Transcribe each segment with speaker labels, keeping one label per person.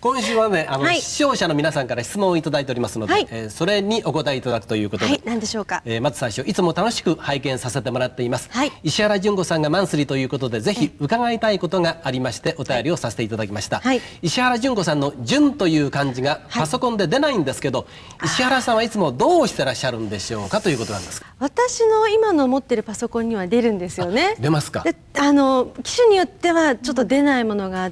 Speaker 1: 今週はね、
Speaker 2: はい
Speaker 1: 視聴者の皆さんから質問をいただいておりますので、
Speaker 2: はい
Speaker 1: それにお答えいただくということで、
Speaker 2: はい、何でしょうか。
Speaker 1: まず最初、いつも楽しく拝見させてもらっています。
Speaker 2: はい
Speaker 1: 石原詢子さんがマンスリーということで、ぜひ伺いたいことがありまして、お便りをさせていただきました。
Speaker 2: はい
Speaker 1: 石原詢子さんの「純」という漢字がパソコンで出ないんですけど、石原さんはいつもどうしてらっしゃるんでしょうかということなんです。
Speaker 2: 私の今の持ってるパソコンには出るんですよね。
Speaker 1: 出ますか。
Speaker 2: で、機種によってはちょっと出ないものがあって、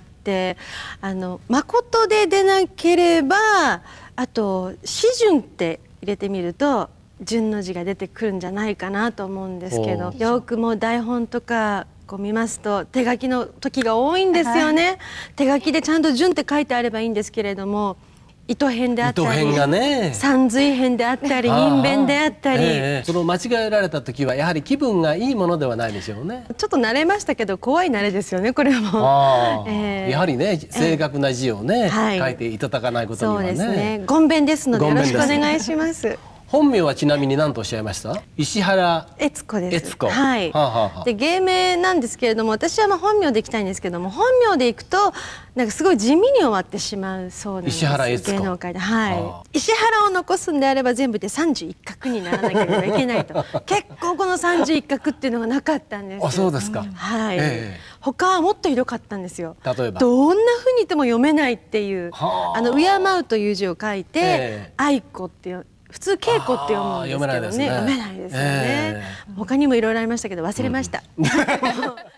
Speaker 2: 誠で出なければ、あと詩順って入れてみると順の字が出てくるんじゃないかなと思うんですけど、よくもう台本とかこう見ますと手書きの時が多いんですよね。手書きでちゃんと順って書いてあればいいんですけれども、糸編であったり、
Speaker 1: 糸編がね、
Speaker 2: 三髄編であったり、人弁であったり、
Speaker 1: その間違えられた時はやはり気分がいいものではないでしょうね。
Speaker 2: ちょっと慣れましたけど、怖い慣れですよね、これも。
Speaker 1: やはりね、正確な字をね、
Speaker 2: はい
Speaker 1: 書いていただかないことにはね。
Speaker 2: そうですね。言弁ですのでよろしくお願いします。
Speaker 1: 本名はちなみに何とおっしゃいました？石原
Speaker 2: 悦子です。
Speaker 1: 悦子。
Speaker 2: はい。で、芸名なんですけれども、私は本名でいきたいんですけども、本名でいくとなんかすごい地味に終わってしまうそうなんです。
Speaker 1: 石原悦子。
Speaker 2: 芸能界で、はい。石原を残すんであれば全部で31画にならなければいけないと。結構この31画っていうのがなかったんです。
Speaker 1: あ、そうですか。
Speaker 2: はい。他はもっとひどかったんですよ。
Speaker 1: 例えば
Speaker 2: どんな風に言っても読めないっていう、敬うという字を書いて、愛子っていう。普通稽古って読むんですけどね、読めないですよね。他にもいろいろありましたけど忘れました。